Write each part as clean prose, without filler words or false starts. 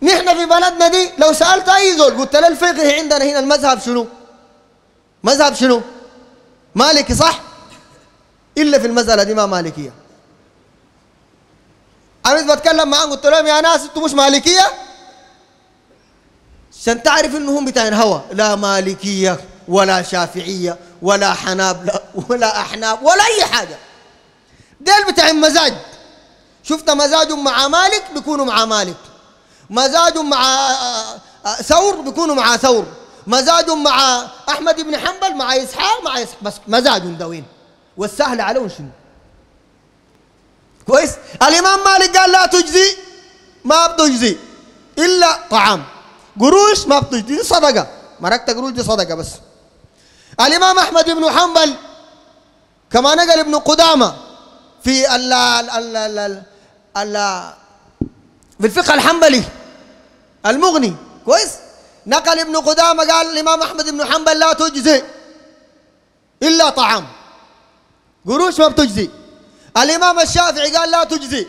نحن في بلدنا دي لو سألت أي زول قلت له الفقه عندنا هنا المذهب شنو؟ مذهب شنو؟ مالكي صح؟ إلا في المسألة دي ما مالكية. أنا بتكلم معاهم قلت لهم يا ناس أنتم مش مالكية؟ عشان تعرف إنهم بتاع الهوى، لا مالكية ولا شافعية ولا حنابلة ولا أحناف ولا أي حاجة. ديل بتاع مزاج. شفت مزاجهم مع مالك بيكونوا مع مالك، مزاجهم مع ثور بيكونوا مع ثور، مزاجهم مع أحمد بن حنبل مع إسحاق مع إسحاق، بس مزاجهم دوين. والسهل عليهم شنو؟ كويس؟ الإمام مالك قال لا تجزي، ما بتجزي إلا طعام. قروش ما بتجزي، دي صدقة، مرقت قروش دي صدقة بس. الإمام أحمد بن حنبل كما نقل ابن قدامة في في الفقه الحنبلي المغني، كويس؟ نقل ابن قدامة قال الإمام أحمد بن حنبل لا تجزي إلا طعام، قروش ما بتجزي. الإمام الشافعي قال لا تجزي،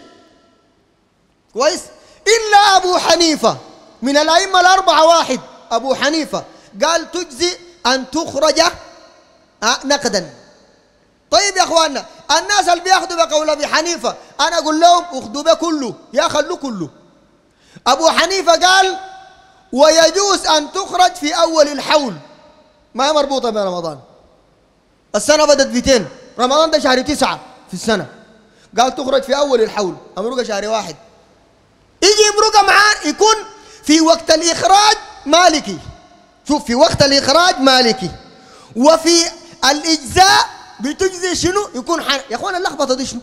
كويس؟ إلا أبو حنيفة من الأئمة الأربعة واحد، أبو حنيفة قال تجزي أن تخرج نقدا. طيب يا أخواننا، الناس اللي بياخذوا بقول أبي حنيفة أنا أقول لهم اخذوا بكله، يا خلوا كله. أبو حنيفة قال ويجوز أن تخرج في أول الحول، ما هي مربوطة برمضان. السنة بدت 200، رمضان ده شهر 9 في السنة، قال تخرج في أول الحول، أمرقة شهر 1. يجي يمرقة معاه يكون في وقت الإخراج مالكي. شوف، في وقت الإخراج مالكي، وفي الإجزاء بتجزي شنو؟ يكون يا أخوان اللخبطة دي شنو؟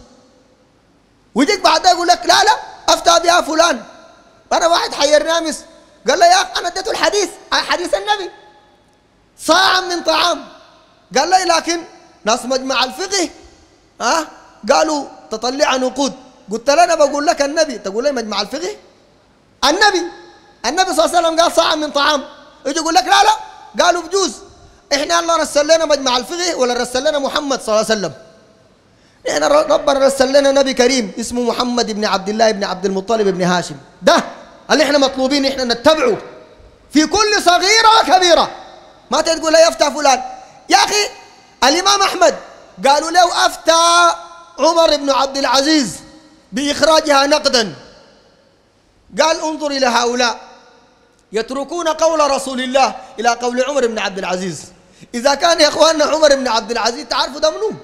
ويجيك بعدها يقول لك لا لا أفتى بها فلان. أنا واحد حيرني أمس قال له يا أخي أنا اديته الحديث، حديث النبي صاعا من طعام. قال لي لكن ناس مجمع الفقه قالوا تطلع نقود. قلت له أنا بقول لك النبي تقول لي مجمع الفقه؟ النبي صلى الله عليه وسلم قال صاعا من طعام. يجي يقول لك لا لا، قالوا بجوز. احنا الله رسل لنا مجمع الفقه ولا رسل لنا محمد صلى الله عليه وسلم؟ احنا ربنا رسل لنا نبي كريم اسمه محمد بن عبد الله بن عبد المطلب بن هاشم، ده اللي احنا مطلوبين احنا نتبعه في كل صغيرة وكبيرة. ما تقول لا يفتى فلان. يا أخي الإمام أحمد قالوا له أفتى عمر بن عبد العزيز بإخراجها نقدا. قال انظر إلى هؤلاء يتركون قول رسول الله إلى قول عمر بن عبد العزيز. إذا كان يا إخواننا عمر بن عبد العزيز تعرفوا ده منو؟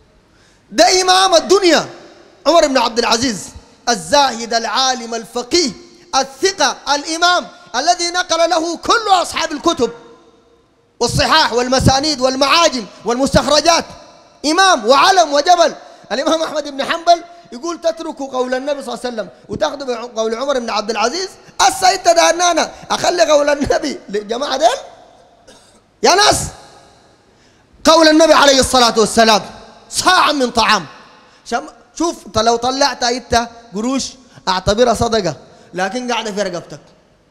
ده إمام الدنيا عمر بن عبد العزيز، الزاهد العالم الفقيه الثقة الإمام الذي نقل له كل أصحاب الكتب والصحاح والمسانيد والمعاجم والمستخرجات، إمام وعلم وجبل. الإمام أحمد بن حنبل يقول تتركوا قول النبي صلى الله عليه وسلم وتاخذوا قول عمر بن عبد العزيز. هسه انت دهنانا اخلي قول النبي للجماعه ديل يا ناس. قول النبي عليه الصلاه والسلام صاعا من طعام. شوف لو طلعت انت قروش اعتبرها صدقه، لكن قاعده في رقبتك،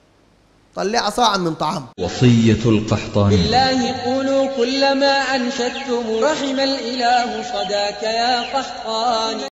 طلع صاعا من طعام. وصية القحطاني: بالله قولوا كل ما أنشدتم رحم الإله صداك يا قحطاني.